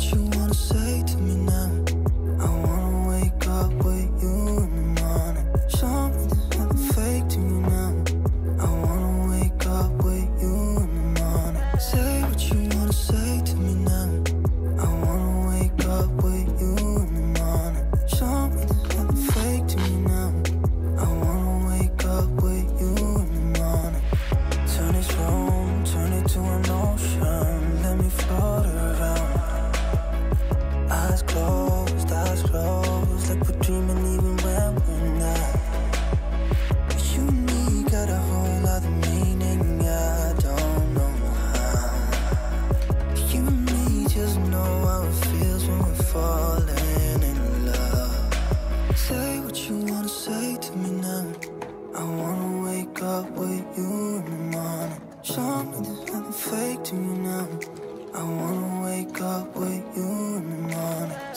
what you wanna say to me now. I wanna wake up with you in the morning. Show me there's nothing fake to you now. I wanna wake up with you in the morning. Say what you wanna say to me now. I wanna wake up with you in the morning. Show me there's nothing fake to me now. I wanna wake up with you in the morning. Turn this room, turn it to an ocean. Let me float around. Eyes closed, like we're dreaming even when we're not. You and me got a whole other meaning, I don't know how. You and me just know how it feels when we're falling in love. Say what you wanna say to me now. I wanna wake up with you in the morning. Show me there's nothing fake to me now. I wanna wake up with you in the morning.